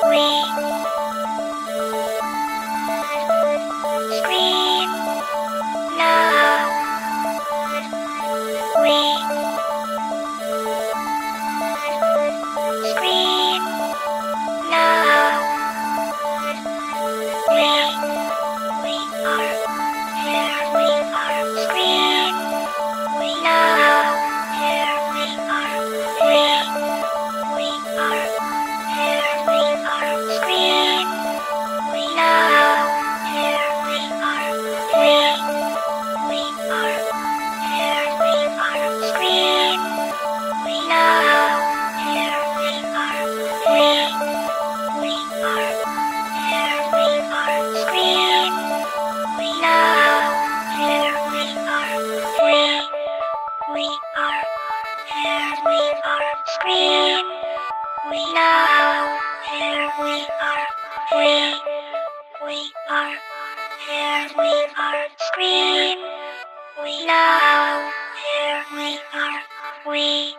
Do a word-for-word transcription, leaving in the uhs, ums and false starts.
Scream now. We scream now. We we are here. We are scream. We now here. We are we we are here. We are scream. We now here. We are we we are here. We are scream. We now here. We are we we are here. We are scream. We now here. We are we we are here. We are scream. We now here. We are we we are here. We are scream. We now here. We are we